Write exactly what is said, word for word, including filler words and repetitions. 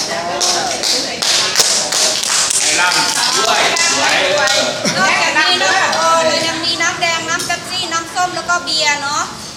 ลำด้วยนอกจากนี้นะเออยังมีน้ำแดงน้ำเป๊ปซี่น้ำส้มแล้วก็เบียร์เนาะ